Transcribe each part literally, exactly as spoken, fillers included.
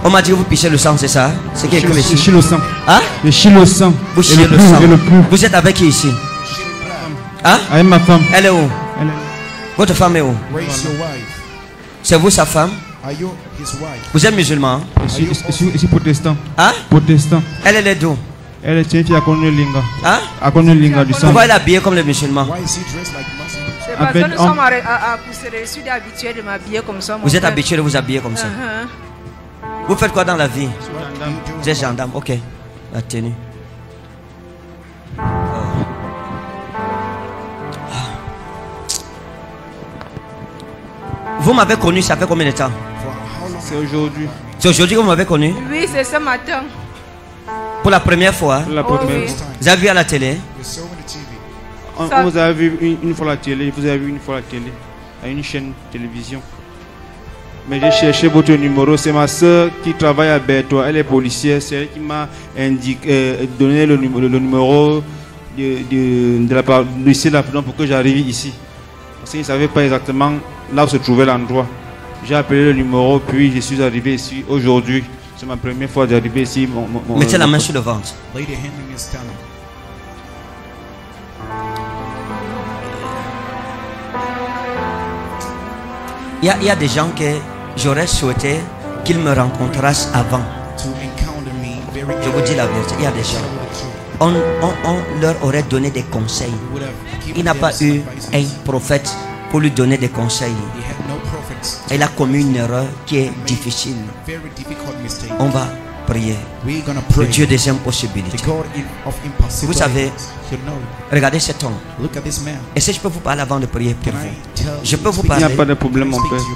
On m'a dit que vous pichez le sang, c'est ça? C'est qui écrit ici? Je chie le sang. Hein? Je chie le sang. Vous chiez le sang. Le plus. Vous êtes avec qui ici? Hein? Avec ma femme. Elle est où? Elle est... Votre femme est où? C'est vous sa femme? Vous êtes musulman? Je suis, je suis, je suis protestant. Hein? Protestant. Elle, elle est d'où? Elle est une fille à Konolinga. Hein? À Konolinga du sang. Pourquoi elle est habillée comme les musulmans? C'est parce que nous sommes habitués de m'habiller comme ça. Vous êtes habitué de vous habiller comme ça? Uh-huh. Vous faites quoi dans la vie? Vous êtes gendarme, ok. La tenue. Oh. Vous m'avez connu, ça fait combien de temps? C'est aujourd'hui. C'est aujourd'hui que vous m'avez connu? Oui, c'est ce matin. Pour la première fois? Pour la première Oh, oui. fois. Vous avez vu à la télé? On, on vous a vu une, une fois la télé, vous avez vu une fois la télé, à une chaîne télévision. Mais j'ai cherché votre numéro, c'est ma soeur qui travaille à Bertois, elle est policière, c'est elle qui m'a indiqué, euh, donné le, numéro, le numéro de, de, de la part de ici, là, pour que j'arrive ici. Parce qu'ils ne savaient pas exactement là où se trouvait l'endroit. J'ai appelé le numéro, puis je suis arrivé ici aujourd'hui. C'est ma première fois d'arriver ici. Mon, mon, Mettez la main mon... sur le ventre. Il y, a, il y a des gens que j'aurais souhaité qu'ils me rencontrassent avant. Je vous dis la vérité, il y a des gens. On, on, on leur aurait donné des conseils. Il n'a pas eu un prophète pour lui donner des conseils. Il a commis une erreur qui est difficile. On va prier. Le Dieu des impossibilités. Vous savez, regardez cet homme. Et si je peux vous parler avant de prier pour vous? Je peux vous Il parler. n'y a pas de problème, mon père.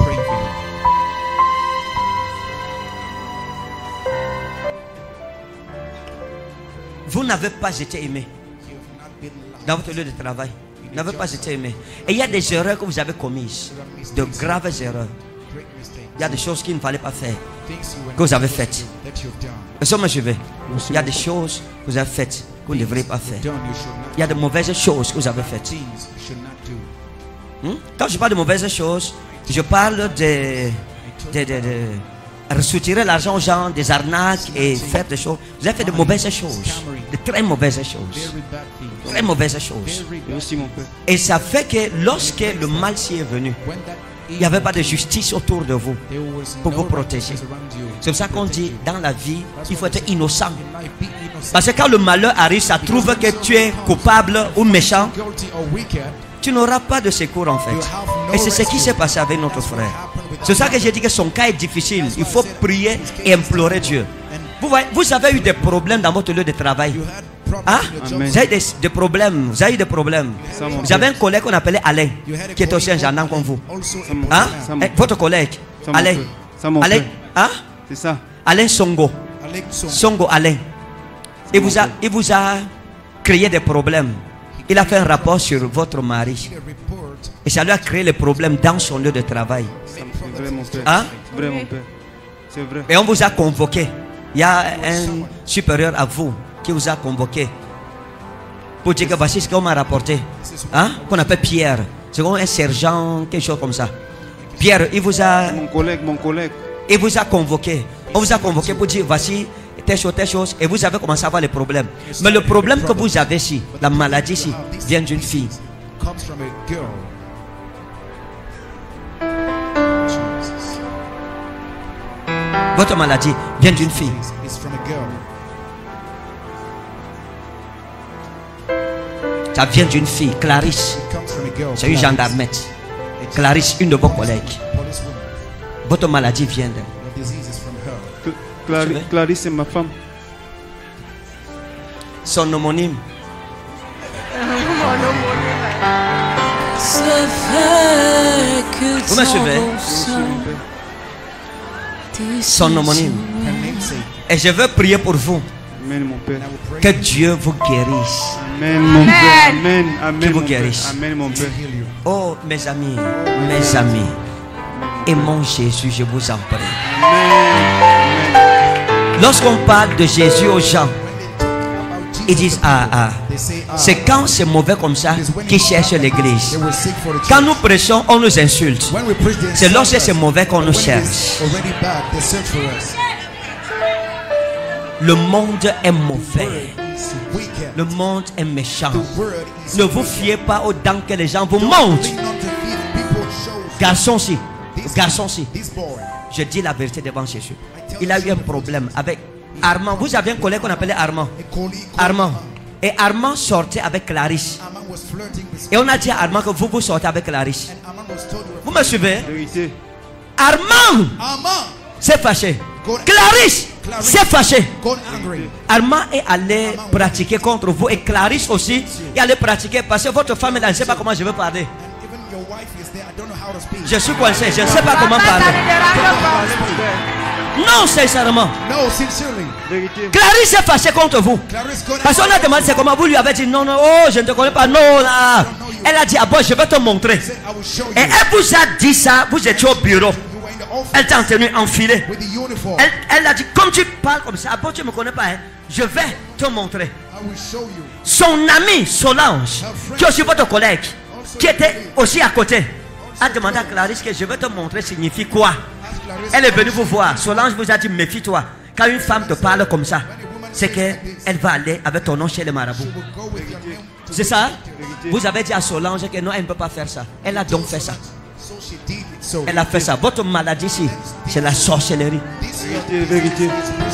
Vous n'avez pas été aimé dans votre lieu de travail. Vous n'avez pas été aimé. Et il y a des erreurs que vous avez commises. De graves erreurs. Il y a des choses qu'il ne fallait pas faire. Que vous avez faites. Est-ce que vous me suivez? Il y a des choses que vous avez faites que vous ne devriez pas faire. Il y a de mauvaises choses que vous avez faites. Hmm? Quand je parle de mauvaises choses, je parle de, de, de, de retirer l'argent aux gens, des arnaques et faire des choses. Vous avez fait de mauvaises choses. De très mauvaises choses. Très mauvaises choses. Et ça fait que lorsque le mal s'y est venu, il n'y avait pas de justice autour de vous pour vous protéger. C'est pour ça qu'on dit dans la vie, il faut être innocent. Parce que quand le malheur arrive, ça trouve que tu es coupable ou méchant, tu n'auras pas de secours en fait. Et c'est ce qui s'est passé avec notre frère. C'est ça que j'ai dit que son cas est difficile. Il faut prier et implorer Dieu. Vous voyez, vous avez eu des problèmes dans votre lieu de travail. Hein? Vous avez des, des problèmes. Vous avez eu des problèmes. Vous avez un collègue qu'on appelait Alain, qui est aussi un gendarme comme vous. Hein? Et votre collègue, Alain. Alain, hein? C'est ça. Alain Songo. Songo Alain. Il vous a, il vous a créé des problèmes. Il a fait un rapport sur votre mari. Et ça lui a créé les problèmes dans son lieu de travail. C'est vrai, mon père. Hein? C'est vrai, mon père. C'est vrai. Et on vous a convoqué. Il y a un supérieur à vous qui vous a convoqué pour dire que voici ce qu'on m'a rapporté. Hein? Qu'on appelle Pierre. C'est comme un sergent, quelque chose comme ça. Pierre, il vous a... Mon collègue, mon collègue. Il vous a convoqué. On vous a convoqué pour dire voici telle chose, telle chose. Et vous avez commencé à avoir les problèmes. Mais le problème que vous avez ici, la maladie ici, vient d'une fille. Votre maladie vient d'une fille. Ça vient d'une fille, Clarisse. C'est une gendarmette. Clarisse, une de vos collègues. Votre maladie vient d'elle. Clari Clarisse, c'est ma femme. Son homonyme. Vous me suivez? Son homonyme. Et je veux prier pour vous. Amen, mon père. Que Dieu vous guérisse. Amen, mon père. Amen, amen. Que vous guérisse. Amen, mon père. Oh, mes amis, mes amis. Aimons Jésus, je vous en prie. Amen. Lorsqu'on parle de Jésus aux gens, Ils disent ah ah. C'est quand c'est mauvais comme ça qu'ils cherchent l'église. Quand nous prêchons, on nous insulte. C'est lorsque c'est mauvais qu'on nous cherche. Le monde est mauvais. Le monde est méchant. Ne vous fiez pas aux dents que les gens vous montrent. Garçon-ci, garçon-ci, je dis la vérité devant Jésus. Il a eu un problème avec Armand. Vous avez un collègue qu'on appelait Armand. Armand. Et Armand sortait avec Clarisse. Et on a dit à Armand que vous vous sortez avec Clarisse. Vous me suivez? Armand s'est fâché. Clarisse s'est fâché. Armand est allé pratiquer contre vous. Et Clarisse aussi est allé pratiquer. Parce que votre femme est là. Je ne sais pas comment je vais parler. Je suis coincé. Je ne sais pas comment parler. Non, sincèrement. Clarisse s'est fâchée contre vous. Parce qu'on a demandé c'est comment. Vous lui avez dit non, non, oh, je ne te connais pas. Non, là. Elle a dit ah bon, je vais te montrer. Et elle vous a dit ça. Vous étiez au bureau. Elle t'a tenu enfilé. Elle, elle a dit comme tu parles comme ça. Ah bon, tu ne me connais pas. Hein? Je vais te montrer. Son ami Solange, qui est aussi votre collègue, qui était aussi à côté, a demandé à Clarisse que je vais te montrer signifie quoi. Elle est venue vous voir. Solange vous a dit méfie-toi. Quand une femme te parle comme ça, c'est qu'elle va aller avec ton nom chez les marabouts. C'est ça? Vous avez dit à Solange que non, elle ne peut pas faire ça. Elle a donc fait ça. Elle a fait ça. Votre maladie ici, c'est la sorcellerie. Vérité, vérité.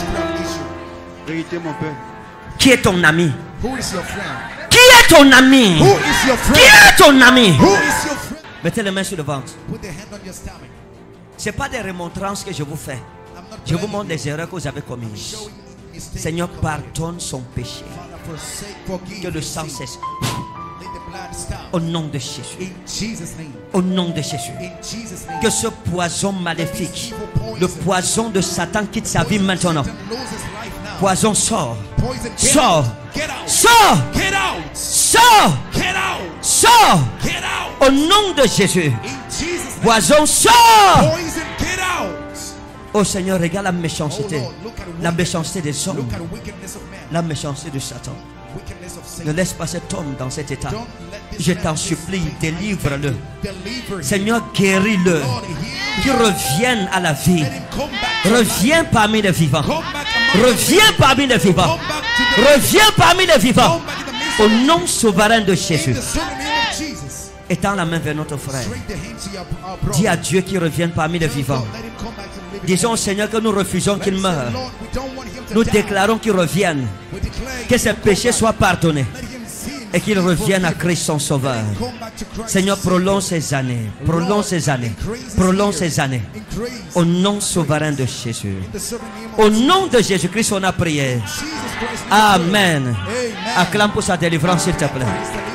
Vérité, mon père. Qui est ton ami? Qui est ton ami? Qui est ton ami? Mettez les mains sur le ventre. Ce n'est pas des remontrances que je vous fais. Je vous montre les erreurs que vous avez commises. Seigneur, pardonne son péché. Que le sang cesse. Au nom de Jésus. Au nom de Jésus. Que ce poison maléfique, le poison de Satan quitte sa vie maintenant. Poison sort. Sort. Sort. Sort. Sort. Au nom de Jésus. Poison sort. Oh Seigneur, regarde la méchanceté. La méchanceté des hommes. La méchanceté de Satan. Ne laisse pas cet homme dans cet état. Je t'en supplie, délivre-le. Seigneur, guéris-le. Qu'il revienne à la vie. Reviens parmi les vivants. Reviens parmi les vivants. Reviens parmi les vivants. Au nom souverain de Jésus. Étends la main vers notre frère. Dis à Dieu qu'il revienne parmi les vivants. Disons au Seigneur que nous refusons qu'il meure. Nous déclarons qu'il revienne. Que ses péchés soient pardonnés. Et qu'il revienne à Christ son Sauveur. Seigneur, prolonge ces années. Prolonge ces années. Prolonge ces années. Au nom souverain de Jésus. Au nom de Jésus-Christ, on a prié. Amen. Acclame pour sa délivrance, s'il te plaît.